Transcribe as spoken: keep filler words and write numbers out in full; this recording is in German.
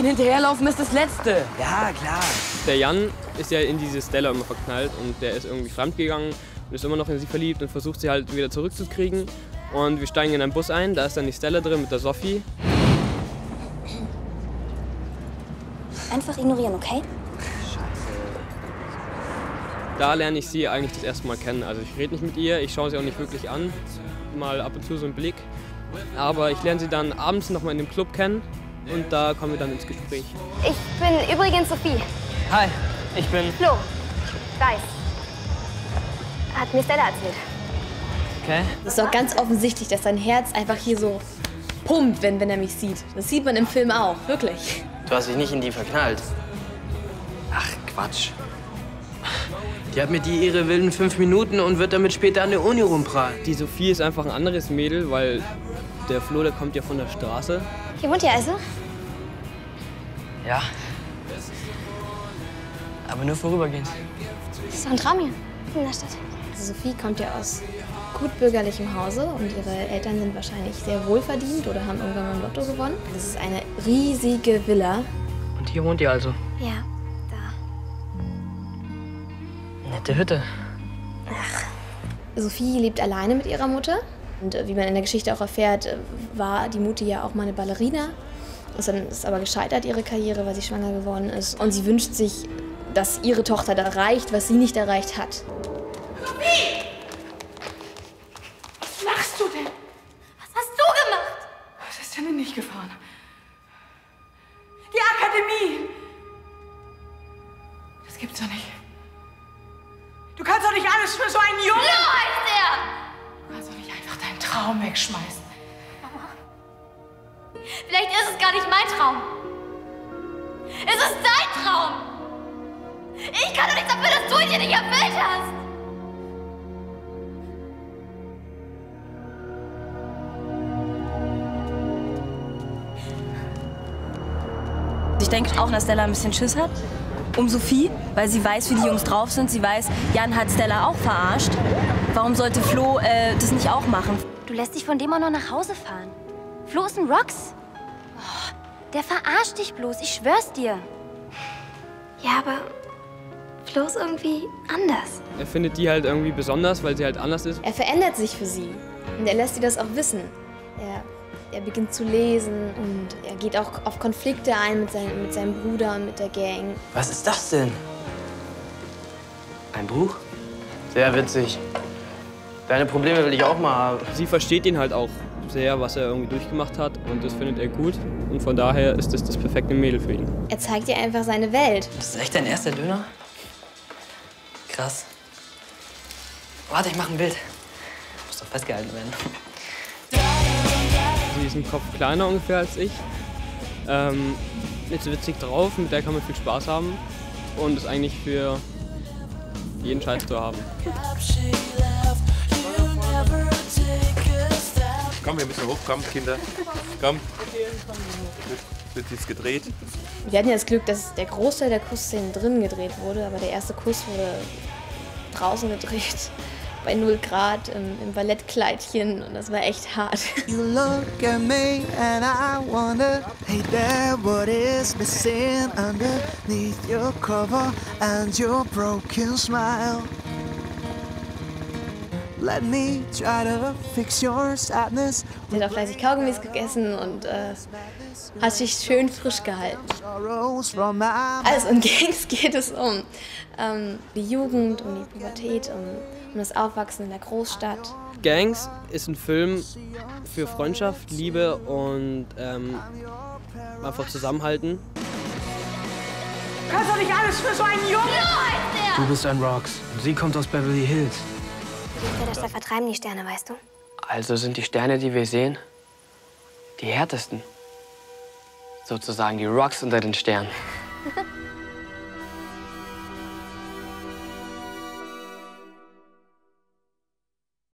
Mädchen hinterherlaufen ist das Letzte. Ja, klar. Der Jan ist ja in diese Stella immer verknallt und der ist irgendwie fremdgegangen und ist immer noch in sie verliebt und versucht sie halt wieder zurückzukriegen. Und wir steigen in einen Bus ein, da ist dann die Stella drin mit der Sophie. Einfach ignorieren, okay? Da lerne ich sie eigentlich das erste Mal kennen. Also ich rede nicht mit ihr, ich schaue sie auch nicht wirklich an, mal ab und zu so einen Blick. Aber ich lerne sie dann abends noch mal in dem Club kennen und da kommen wir dann ins Gespräch. Ich bin übrigens Sophie. Hi, ich bin... Flo. Geis. Hat mir Stella erzählt. Okay. Es ist doch ganz offensichtlich, dass sein Herz einfach hier so pumpt, wenn, wenn er mich sieht. Das sieht man im Film auch, wirklich. Du hast dich nicht in die verknallt. Ach, Quatsch. Die hat mit dir ihre wilden fünf Minuten und wird damit später an der Uni rumprallen. Die Sophie ist einfach ein anderes Mädel, weil der Flo, der kommt ja von der Straße. Hier wohnt ihr also? Ja. Aber nur vorübergehend. Das ist doch ein Traum hier in der Stadt. Also Sophie kommt ja aus gut bürgerlichem Hause und ihre Eltern sind wahrscheinlich sehr wohlverdient oder haben irgendwann mal im Lotto gewonnen. Das ist eine riesige Villa. Und hier wohnt ihr also? Ja, da. Nette Hütte. Ach. Sophie lebt alleine mit ihrer Mutter. Und äh, wie man in der Geschichte auch erfährt, äh, war die Mutti ja auch mal eine Ballerina. Und dann ist aber gescheitert ihre Karriere, weil sie schwanger geworden ist. Und sie wünscht sich, dass ihre Tochter da erreicht, was sie nicht erreicht hat. Sophie! Was machst du denn? Was hast du gemacht? Was ist denn nicht gefahren? Die Akademie! Das gibt's doch nicht. Du kannst doch nicht alles für so einen Jungen... Flo heißt er! Du kannst doch nicht einfach deinen Traum wegschmeißen. Mama, vielleicht ist es gar nicht mein Traum. Es ist dein Traum. Ich kann doch nichts dafür, dass du ihn dir nicht erfüllt hast. Ich denke auch, dass Stella ein bisschen Schiss hat um Sophie, weil sie weiß, wie die Jungs drauf sind. Sie weiß, Jan hat Stella auch verarscht. Warum sollte Flo äh, das nicht auch machen? Du lässt dich von dem auch noch nach Hause fahren. Flo ist ein Rox. Oh, der verarscht dich bloß, ich schwör's dir. Ja, aber Flo ist irgendwie anders. Er findet die halt irgendwie besonders, weil sie halt anders ist. Er verändert sich für sie und er lässt sie das auch wissen. Er, er beginnt zu lesen und er geht auch auf Konflikte ein mit, sein, mit seinem Bruder und mit der Gang. Was ist das denn? Ein Buch? Sehr witzig. Deine Probleme will ich auch mal haben. Sie versteht ihn halt auch sehr, was er irgendwie durchgemacht hat und das findet er gut. Und von daher ist das das perfekte Mädel für ihn. Er zeigt ihr einfach seine Welt. Das ist echt dein erster Döner? Krass. Warte, ich mach ein Bild. Muss doch festgehalten werden. Sie ist ein Kopf kleiner ungefähr als ich. Ähm, ist witzig drauf, mit der kann man viel Spaß haben und ist eigentlich für jeden Scheiß zu haben. Komm, wir müssen hochkommen, Kinder. Komm. Wird jetzt gedreht. Wir hatten ja das Glück, dass der Großteil der Kussszenen drinnen gedreht wurde, aber der erste Kuss wurde draußen gedreht. Bei null Grad im, im Ballettkleidchen und das war echt hart. You look at me and I wonder, hey there, what is missing underneath your cover and your broken smile? Let me try to fix your sadness. Sie hat auch fleißig Kaugummis gegessen und äh, hat sich schön frisch gehalten. Also in Gangs geht es um ähm, die Jugend, um die Pubertät, um, um das Aufwachsen in der Großstadt. Gangs ist ein Film für Freundschaft, Liebe und ähm, einfach Zusammenhalten. Du kannst doch nicht alles für so einen Jungen... Du bist ein Rox und sie kommt aus Beverly Hills. Das da vertreiben die Sterne, weißt du? Also sind die Sterne, die wir sehen, die härtesten. Sozusagen die Rocks unter den Sternen.